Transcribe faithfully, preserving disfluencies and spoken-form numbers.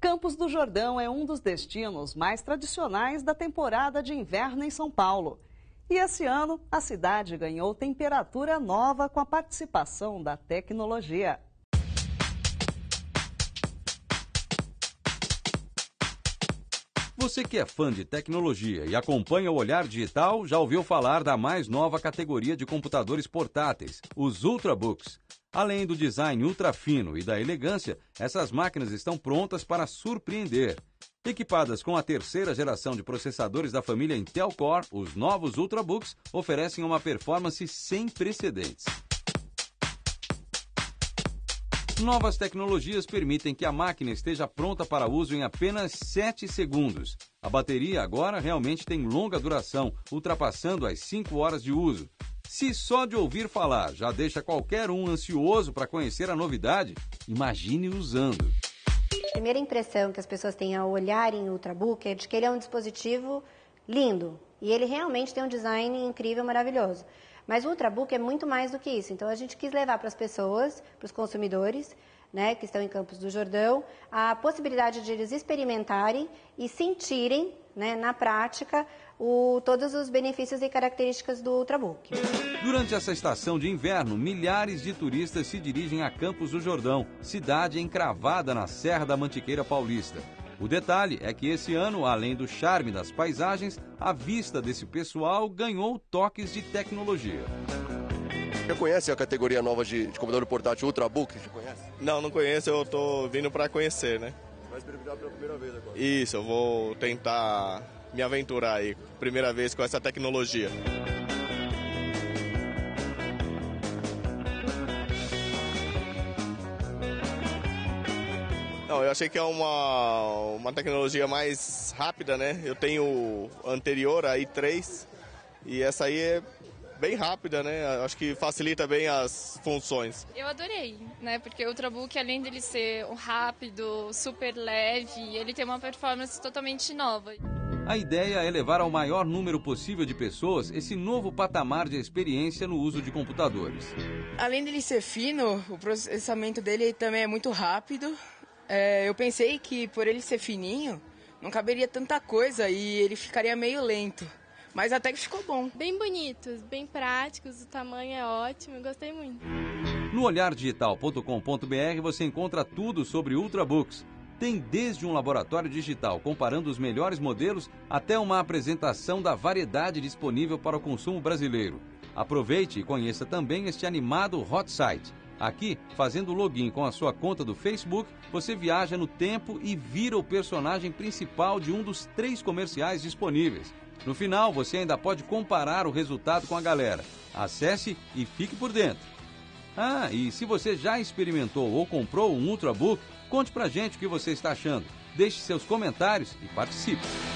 Campos do Jordão é um dos destinos mais tradicionais da temporada de inverno em São Paulo. E esse ano, a cidade ganhou temperatura nova com a participação da tecnologia. Você que é fã de tecnologia e acompanha o Olhar Digital, já ouviu falar da mais nova categoria de computadores portáteis, os Ultrabooks. Além do design ultra fino e da elegância, essas máquinas estão prontas para surpreender. Equipadas com a terceira geração de processadores da família Intel Core, os novos Ultrabooks oferecem uma performance sem precedentes. Novas tecnologias permitem que a máquina esteja pronta para uso em apenas sete segundos. A bateria agora realmente tem longa duração, ultrapassando as cinco horas de uso. Se só de ouvir falar já deixa qualquer um ansioso para conhecer a novidade, imagine usando. A primeira impressão que as pessoas têm ao olharem o Ultrabook é de que ele é um dispositivo lindo. E ele realmente tem um design incrível, maravilhoso. Mas o Ultrabook é muito mais do que isso. Então a gente quis levar para as pessoas, para os consumidores, né, que estão em Campos do Jordão, a possibilidade de eles experimentarem e sentirem, né, na prática, o, todos os benefícios e características do Ultrabook. Durante essa estação de inverno, milhares de turistas se dirigem a Campos do Jordão, cidade encravada na Serra da Mantiqueira Paulista. O detalhe é que esse ano, além do charme das paisagens, a vista desse pessoal ganhou toques de tecnologia. Você conhece a categoria nova de, de computador portátil Ultrabook? Você conhece? Não, não conheço, eu tô vindo para conhecer, né? Vai experimentar pela primeira vez agora. Isso, eu vou tentar me aventurar aí, primeira vez com essa tecnologia. Não, eu achei que é uma, uma tecnologia mais rápida, né? Eu tenho o anterior, a i três, e essa aí é bem rápida, né? Acho que facilita bem as funções. Eu adorei, né? Porque o Ultrabook, além dele ser rápido, super leve, ele tem uma performance totalmente nova. A ideia é levar ao maior número possível de pessoas esse novo patamar de experiência no uso de computadores. Além dele ser fino, o processamento dele também é muito rápido. É, eu pensei que por ele ser fininho, não caberia tanta coisa e ele ficaria meio lento. Mas até que ficou bom. Bem bonitos, bem práticos, o tamanho é ótimo, gostei muito. No olhar digital ponto com ponto br você encontra tudo sobre Ultrabooks. Tem desde um laboratório digital comparando os melhores modelos até uma apresentação da variedade disponível para o consumo brasileiro. Aproveite e conheça também este animado hot site. Aqui, fazendo login com a sua conta do Facebook, você viaja no tempo e vira o personagem principal de um dos três comerciais disponíveis. No final, você ainda pode comparar o resultado com a galera. Acesse e fique por dentro. Ah, e se você já experimentou ou comprou um Ultrabook, conte pra gente o que você está achando. Deixe seus comentários e participe.